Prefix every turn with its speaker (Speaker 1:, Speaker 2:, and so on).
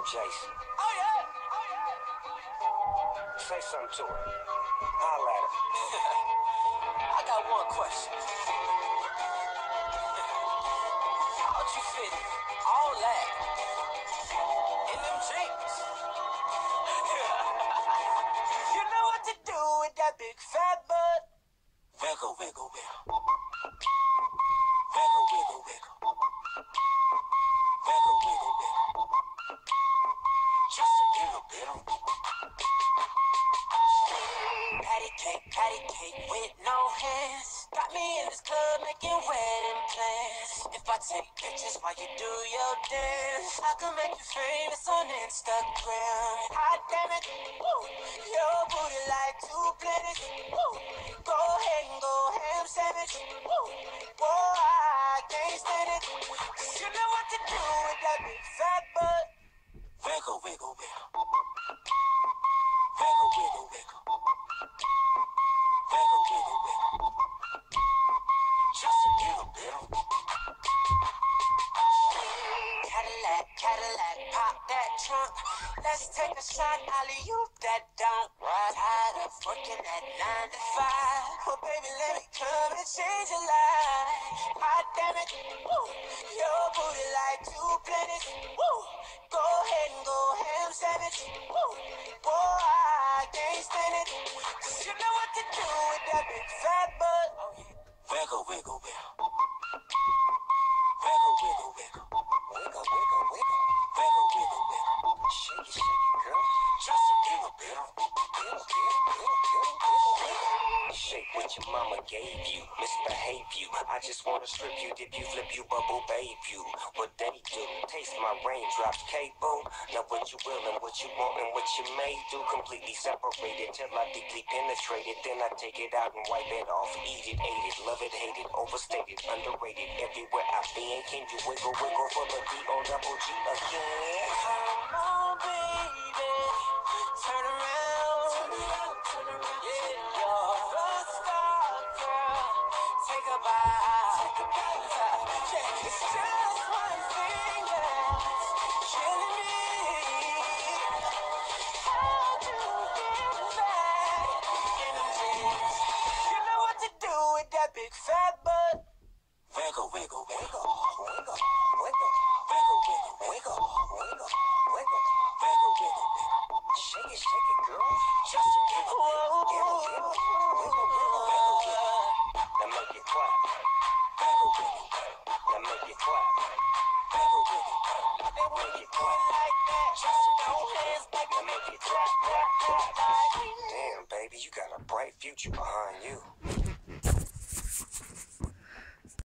Speaker 1: Jason. Oh yeah. Say something to her. Holla at her. I got one question. How'd you fit all that in them jeans? You know what to do with that big fat butt. Wiggle, wiggle, wiggle. Wiggle, wiggle, wiggle. Wiggle, wiggle, wiggle. Just a little bit. Patty cake with no hands. Got me in this club making wedding plans. If I take pictures while you do your dance, I can make you famous on Instagram. Hot damn it, woo. Your booty like 2 planets. Woo. Go ahead and go ham sandwich. Woo. Whoa, I can't stand it. 'Cause you know what to do with that big fat butt. Wiggle, wiggle, wiggle. Wiggle, wiggle, wiggle. Wiggle, wiggle, wiggle. Just a little bit. Cadillac, pop that trunk. Let's take a shot, alley-oop that don't. Tired of working at 9 to 5. Oh, baby, let me come and change your life. Hot damn it, woo. Your booty like 2 planets, woo. Go ahead and go ham sandwich, woo. Whoa, I can't stand it. 'Cause you know what to do with that big fat butt. Oh, yeah. Wiggle, wiggle, wiggle. Wiggle, wiggle, wiggle. Wiggle, wiggle, wiggle. Wiggle, wiggle, wiggle. Shake it, girl. Just a little bit. Shake what your mama gave you. Misbehave you. I just wanna strip you, dip you, flip you, bubble babe you. What they do? Taste my raindrops, cable. Now what you will and what you want and what you may do. Completely separated till I deeply penetrate it. Then I take it out and wipe it off. Eat it, ate it, love it, hate it, overstated, underrated. Everywhere I've been, can you wiggle, wiggle for the D-O-double-G again? Come on, baby. Turn around. Yeah, you're a star, girl. Take a bite. Yeah, it's just one thing that's killing me. How'd you get back in them jeans? You know what to do with that big fat butt. Wiggle, wiggle, wiggle. Wiggle, wiggle. Wiggle, wiggle, wiggle. Wiggle, wiggle. Wiggle, wiggle, wiggle. Shake it, girl. Just a little bit. Wiggle, wiggle, wiggle. Now make it clap. Wiggle, wiggle, wiggle. Now make it clap. Wiggle, wiggle, wiggle. Now make it clap. Like that. Just a no hands, baby. Now make it clap, clap, clap. Damn, baby, you got a bright future behind you.